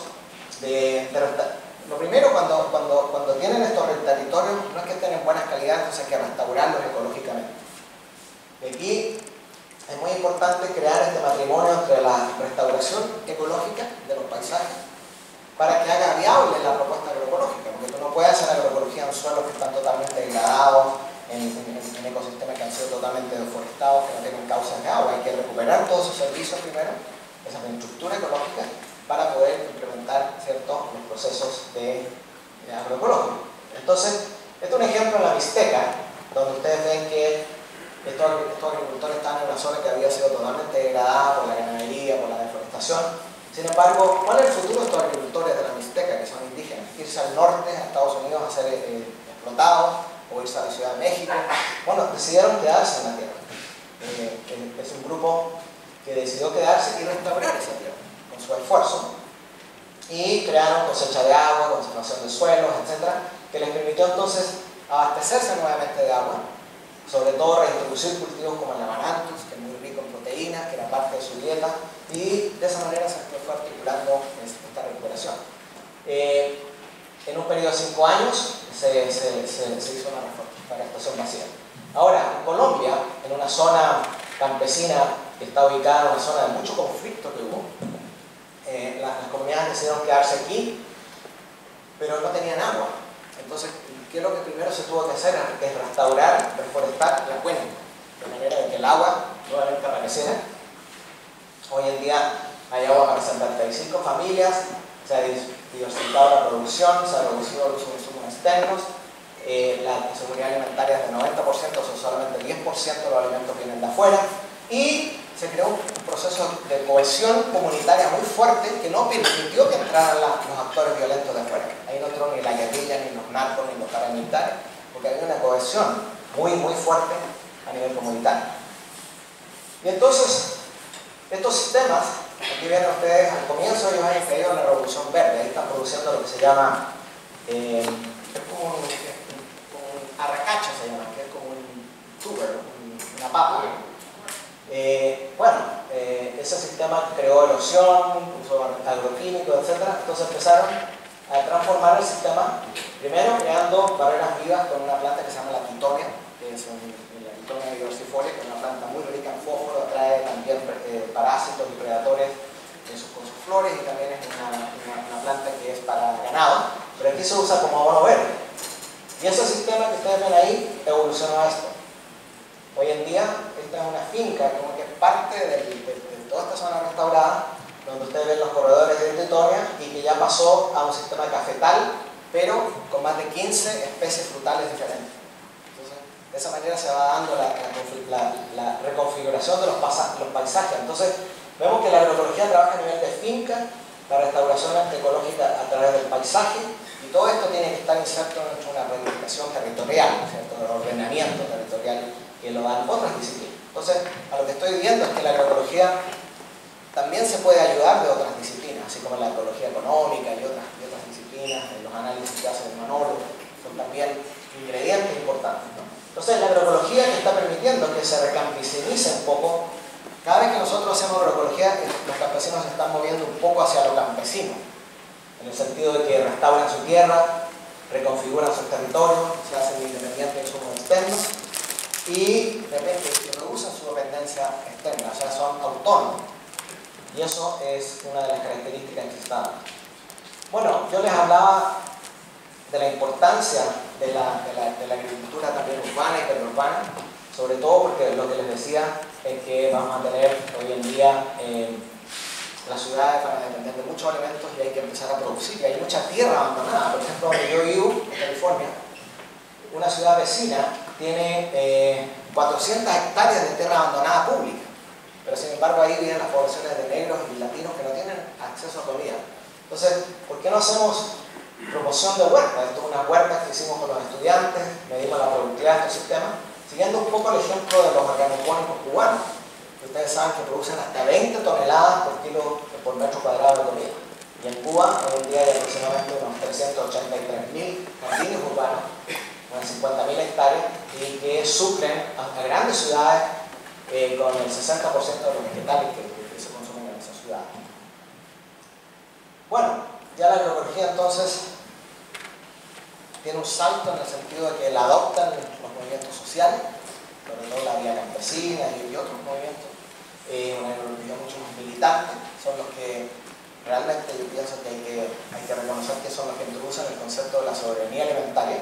lo primero, cuando tienen estos territorios, no es que estén en buenas calidades, entonces hay que restaurarlos ecológicamente. Y aquí es muy importante crear este matrimonio entre la restauración ecológica de los paisajes para que haga viable la propuesta agroecológica, porque tú no puedes hacer agroecología en suelos que están totalmente degradados, en ecosistemas que han sido totalmente deforestados, que no tienen causas de agua. Hay que recuperar todos esos servicios primero, esa infraestructura ecológica, para poder implementar, ¿cierto?, los procesos de agroecológico. Entonces, este es un ejemplo en la Mixteca, donde ustedes ven que estos agricultores están en una zona que había sido totalmente degradada por la ganadería, por la deforestación. Sin embargo, ¿cuál es el futuro de estos agricultores de la Mixteca, que son indígenas? Irse al norte, a Estados Unidos, a ser explotados, o irse a la Ciudad de México. Bueno, decidieron quedarse en la tierra. Es un grupo que decidió quedarse y restaurar esa tierra con su esfuerzo, y crearon cosecha de agua, conservación de suelos, etc., que les permitió entonces abastecerse nuevamente de agua, sobre todo reintroducir cultivos como el amaranthus, que es muy rico en proteínas, que era parte de su dieta, y de esa manera se fue articulando esta recuperación. En un periodo de 5 años se hizo una reforestación masiva. Ahora, en Colombia, en una zona campesina que está ubicada en una zona de mucho conflicto que hubo, las comunidades decidieron quedarse aquí, pero no tenían agua. Entonces, ¿qué es lo que primero se tuvo que hacer? Es restaurar, reforestar la cuenca, de manera de que el agua nuevamente apareciera. Hoy en día hay agua para 75 familias, se ha diversificado la producción, se ha reducido el uso de insumos externos, la seguridad alimentaria es del 90%, o sea, solamente el 10% de los alimentos vienen de afuera, y se creó un proceso de cohesión comunitaria muy fuerte que no permitió que entraran los actores violentos de afuera. Ahí no entró ni la guerrilla, ni los narcos, ni los paramilitares, porque había una cohesión muy fuerte a nivel comunitario. Y entonces, estos sistemas, aquí ven ustedes, al comienzo ellos han caído en la Revolución Verde, ahí están produciendo lo que se llama, es como un arracacho se llama, que es como un tuber, una papa. Ese sistema creó erosión, uso agroquímico, etc. Entonces empezaron a transformar el sistema, primero creando barreras vivas con una planta que se llama la quitonia, que es la quitonia diversifolia, que es una planta muy rica en fósforo, atrae también parásitos y predadores con sus flores, y también es una planta que es para ganado, pero aquí se usa como abono verde. Y ese sistema que ustedes ven ahí evolucionó a esto. Hoy en día, esta es una finca como que es parte de toda esta zona restaurada, donde ustedes ven los corredores de Tetonia, y que ya pasó a un sistema cafetal, pero con más de 15 especies frutales diferentes. Entonces, de esa manera se va dando la reconfiguración de los paisajes. Entonces, vemos que la agroecología trabaja a nivel de finca, la restauración ecológica a través del paisaje, y todo esto tiene que estar inserto en una planificación territorial, ¿cierto? El ordenamiento territorial, que lo dan otras disciplinas. Entonces, a lo que estoy viendo es que la agroecología también se puede ayudar de otras disciplinas, así como la ecología económica y otras disciplinas, los análisis que hace el Manolo, son también ingredientes importantes, ¿no? Entonces, la agroecología que está permitiendo que se recampesinice un poco. Cada vez que nosotros hacemos agroecología, los campesinos se están moviendo un poco hacia lo campesino, en el sentido de que restauran su tierra, reconfiguran sus territorios, se hacen independientes de insumos externos, y de repente reducen su dependencia externa, o sea, son autónomos. Y eso es una de las características que están. Bueno, yo les hablaba de la importancia de la agricultura también urbana y periurbana, sobre todo porque lo que les decía es que vamos a tener hoy en día las ciudades van a depender de muchos alimentos y hay que empezar a producir, y hay mucha tierra abandonada. Por ejemplo, donde yo vivo, en California, una ciudad vecina tiene 400 hectáreas de tierra abandonada pública, pero sin embargo ahí viven las poblaciones de negros y latinos que no tienen acceso a comida. Entonces, ¿por qué no hacemos promoción de huertas? Esto es una huerta que hicimos con los estudiantes, medimos la productividad de estos sistemas, siguiendo un poco el ejemplo de los organopónicos cubanos, que ustedes saben que producen hasta 20 toneladas por metro cuadrado de comida. Y en Cuba, hoy en día hay aproximadamente unos 383.000 jardines urbanos, unas 50.000 hectáreas, y que suplen a grandes ciudades con el 60% de los vegetales que se consumen en esas ciudades. Bueno, ya la agroecología entonces tiene un salto en el sentido de que la adoptan los movimientos sociales, sobre todo la vía campesina y otros movimientos. Una agroecología mucho más militante, son los que realmente yo pienso que hay que reconocer que son los que introducen el concepto de la soberanía alimentaria.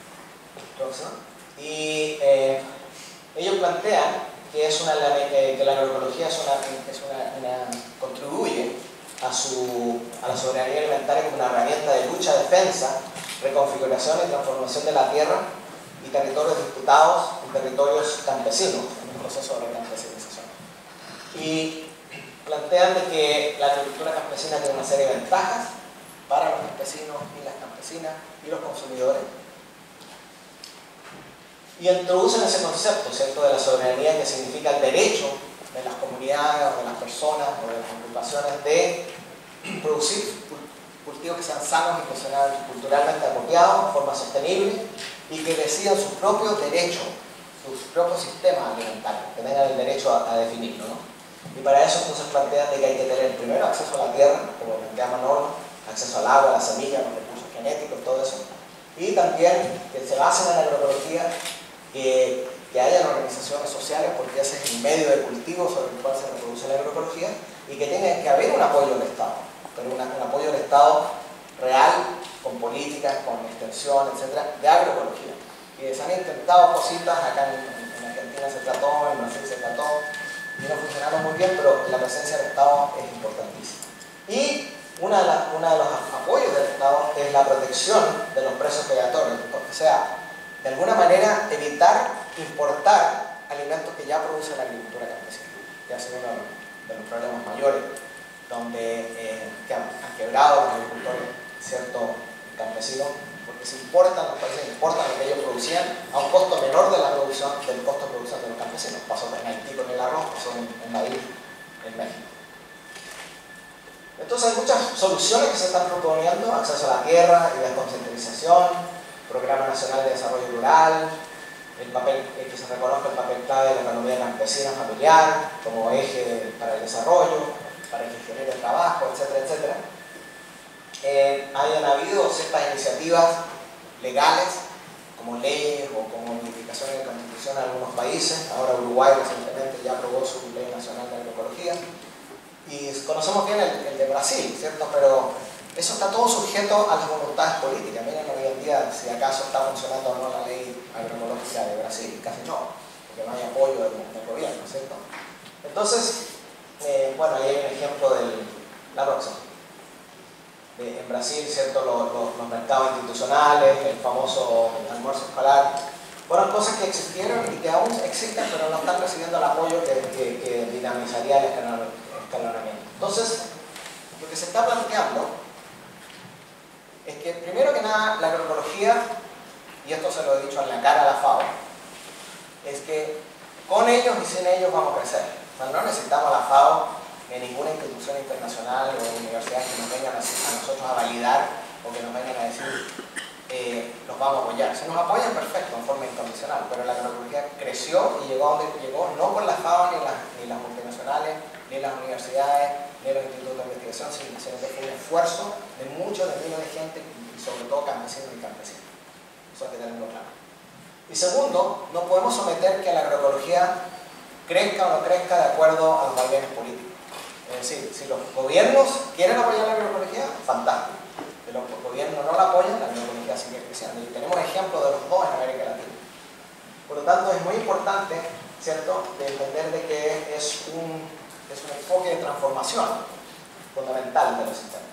Y ellos plantean que la agroecología contribuye a la soberanía alimentaria como una herramienta de lucha, defensa, reconfiguración y transformación de la tierra y territorios disputados en territorios campesinos, en un proceso de recampesinización. Y plantean de que la agricultura campesina tiene una serie de ventajas para los campesinos y las campesinas y los consumidores. Y introducen ese concepto, ¿cierto?, de la soberanía, que significa el derecho de las comunidades o de las personas o de las agrupaciones de producir cultivos que sean sanos y culturalmente apropiados, de forma sostenible, y que decidan sus propios derechos, sus propios sistemas alimentarios, que tengan el derecho a definirlo, ¿no? Y para eso entonces plantean de que hay que tener primero acceso a la tierra, como plantea Manolo, acceso al agua, a la semilla, a los recursos genéticos, todo eso, y también que se basen en la agroecología, que haya organizaciones sociales, porque ese es el medio de cultivo sobre el cual se reproduce la agroecología, y que tenga que haber un apoyo del Estado, pero un apoyo del Estado real, con políticas, con extensión, etcétera, de agroecología. Y se han intentado cositas, acá en Argentina se trató, en Brasil se trató, y no funcionaron muy bien, pero la presencia del Estado es importantísima. Y uno de los apoyos del Estado es la protección de los precios predatorios, o sea, de alguna manera evitar importar alimentos que ya produce la agricultura campesina, que ha sido uno de los problemas mayores, donde que han quebrado los agricultores, ciertos campesinos, porque se importan, los países importan lo que ellos producían a un costo menor de la producción, del costo de producción de los campesinos. Pasó en Haití con el arroz, pasó en Madrid, en México. Entonces hay muchas soluciones que se están proponiendo: acceso a la tierra y desconcentralización, Programa Nacional de Desarrollo Rural, el papel, que se reconozca el papel clave de la economía campesina familiar como eje para el desarrollo, para el que genere trabajo, etcétera, etcétera. Hayan habido ciertas iniciativas legales, como leyes o como modificaciones de la Constitución en algunos países. Ahora Uruguay recientemente ya aprobó su Ley Nacional de Agroecología. Y conocemos bien el de Brasil, ¿cierto? Pero eso está todo sujeto a las voluntades políticas. Miren hoy en día si acaso está funcionando o no la ley agroecológica de Brasil. Casi no, porque no hay apoyo del gobierno, ¿cierto? Entonces, bueno, ahí hay un ejemplo de la próxima. En Brasil, ¿cierto? Los mercados institucionales, el famoso almuerzo escolar, fueron cosas que existieron y que aún existen, pero no están recibiendo el apoyo que dinamizaría el escalonamiento. Entonces, lo que se está planteando es que, primero que nada, la agroecología, y esto se lo he dicho en la cara a la FAO, es que con ellos y sin ellos vamos a crecer. O sea, no necesitamos a la FAO ni ninguna institución internacional o universidades que nos vengan a nosotros a validar o que nos vengan a decir los vamos a apoyar. Si nos apoyan, perfecto, en forma incondicional, pero la agroecología creció y llegó a donde llegó, no por la FAO ni las multinacionales, ni las universidades, ni los institutos de investigación, sino que fue un esfuerzo de muchos, de miles de gente, y sobre todo campesinos y campesinas. Eso hay que tenerlo claro. Y segundo, no podemos someter que la agroecología crezca o no crezca de acuerdo a los vaivenes políticos. Es decir, si los gobiernos quieren apoyar la agroecología, fantástico. Si los gobiernos no la apoyan, la agroecología sigue creciendo. Y tenemos ejemplos de los dos en América Latina. Por lo tanto, es muy importante, ¿cierto?, de entender de que es un enfoque de transformación fundamental de los sistemas.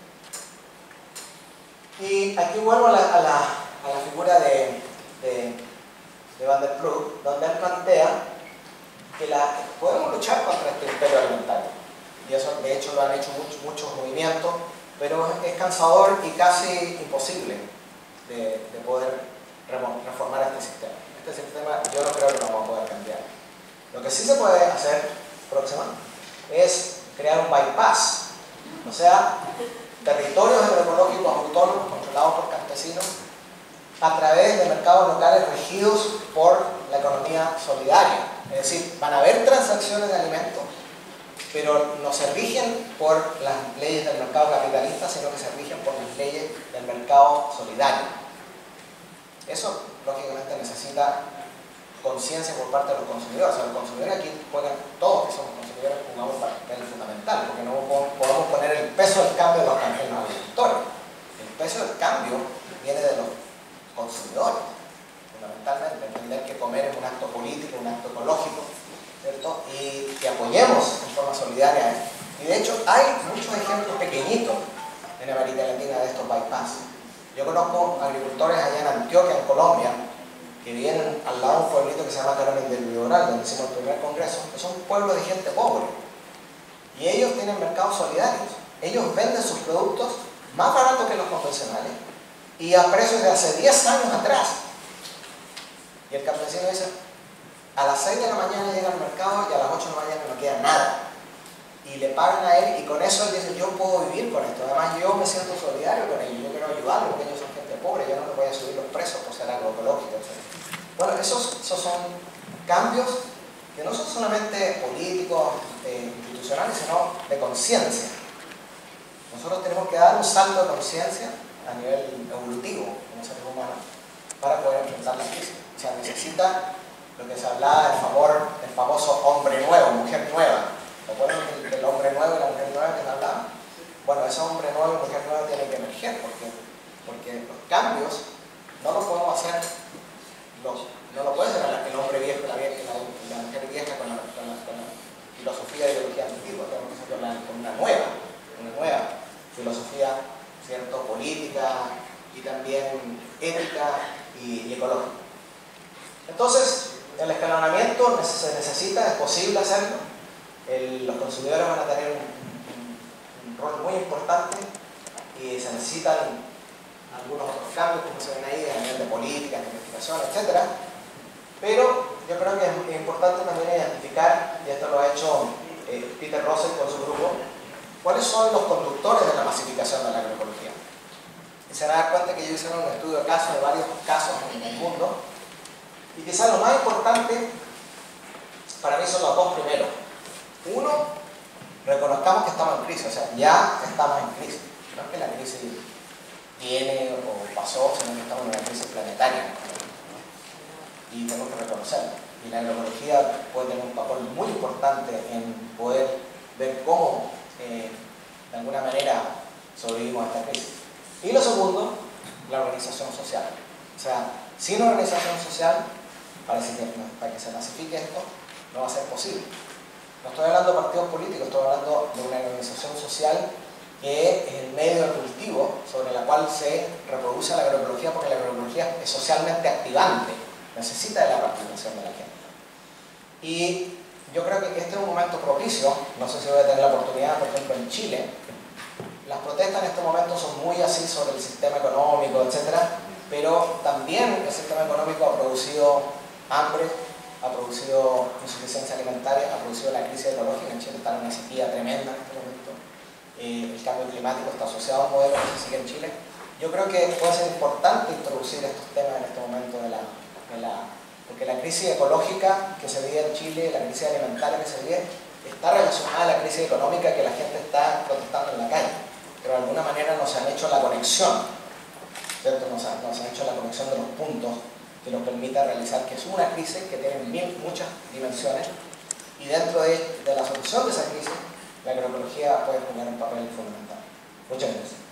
Y aquí vuelvo a la figura de Van der Ploeg, donde él plantea que podemos luchar contra este imperio alimentario. Y eso, de hecho, lo han hecho muchos movimientos, pero es cansador y casi imposible de poder reformar este sistema. Este sistema yo no creo que lo vamos a poder cambiar. Lo que sí se puede hacer próximamente es crear un bypass, o sea, territorios agroecológicos autónomos controlados por campesinos a través de mercados locales regidos por la economía solidaria. Es decir, van a haber transacciones de alimentos, pero no se rigen por las leyes del mercado capitalista, sino que se rigen por las leyes del mercado solidario. Eso, lógicamente, necesita conciencia por parte de los consumidores. O sea, los consumidores aquí juegan, todos que somos consumidores, jugamos un papel fundamental, porque no podemos poner el peso del cambio en los agricultores. El peso del cambio viene de los consumidores, fundamentalmente. Entender que comer es un acto político, un acto ecológico, ¿cierto? Y que apoyemos en forma solidaria. Y de hecho hay muchos ejemplos pequeñitos en América Latina de estos bypass. Yo conozco agricultores allá en Antioquia, en Colombia, que vienen al lado de un pueblito que se llama Carmen del Viboral, donde hicimos el primer congreso, que son pueblos de gente pobre. Y ellos tienen mercados solidarios. Ellos venden sus productos más baratos que los convencionales y a precios de hace 10 años atrás. Y el campesino dice, a las 6 de la mañana llega al mercado y a las 8 de la mañana no queda nada. Y le pagan a él y con eso él dice, yo puedo vivir con esto. Además yo me siento solidario con ellos, yo quiero ayudarlos porque ellos son gente pobre, yo no les voy a subir los precios por ser agroecológico, etc. Bueno, esos son cambios que no son solamente políticos, institucionales, sino de conciencia. Nosotros tenemos que dar un salto de conciencia a nivel evolutivo como seres humanos para poder enfrentar la crisis. O sea, necesita lo que se hablaba del famoso hombre nuevo, mujer nueva. ¿Recuerdan del hombre nuevo y la mujer nueva que se hablaba? Bueno, ese hombre nuevo y mujer nueva tienen que emerger porque los cambios no los podemos hacer, no lo puede hacer el hombre viejo y la mujer vieja con la filosofía y ideología antigua. Tenemos que hacerlo con una nueva filosofía, ¿cierto?, política y también ética y ecológica. Entonces, el escalonamiento se necesita, es posible hacerlo. Los consumidores van a tener un rol muy importante y se necesitan algunos otros cambios, como se ven ahí, a nivel de política, de investigación, etc. Pero yo creo que es importante también identificar, y esto lo ha hecho Peter Russell con su grupo, cuáles son los conductores de la masificación de la agroecología. Y se van a dar cuenta que ellos hicieron un estudio de casos, de varios casos en el mundo, y quizás lo más importante para mí son los dos primeros. Uno, reconozcamos que estamos en crisis, o sea, ya estamos en crisis. No es que la crisis viene o pasó, sino que estamos en una crisis planetaria. Y tenemos que reconocerlo. Y la agroecología puede tener un papel muy importante en poder ver cómo, de alguna manera, sobrevivimos a esta crisis. Y lo segundo, la organización social. O sea, sin organización social, para que se masifique esto, no va a ser posible. No estoy hablando de partidos políticos, estoy hablando de una organización social que es el medio de cultivo sobre la cual se reproduce la agroecología, porque la agroecología es socialmente activante, necesita de la participación de la gente. Y yo creo que este es un momento propicio, no sé si voy a tener la oportunidad, por ejemplo en Chile, las protestas en este momento son muy así sobre el sistema económico, etc. Pero también el sistema económico ha producido hambre, ha producido insuficiencia alimentaria, ha producido la crisis ecológica. En Chile está en una sequía tremenda en este momento. El cambio climático está asociado a un modelo que se sigue en Chile. Yo creo que puede ser importante introducir estos temas en este momento porque la crisis ecológica que se vive en Chile, la crisis alimentaria que se vive, está relacionada a la crisis económica que la gente está protestando en la calle. Pero de alguna manera no se han hecho la conexión, ¿cierto? No se han hecho la conexión de los puntos que nos permita realizar que es una crisis que tiene muchas dimensiones y dentro de la solución de esa crisis la agroecología puede jugar un papel fundamental. Muchas gracias.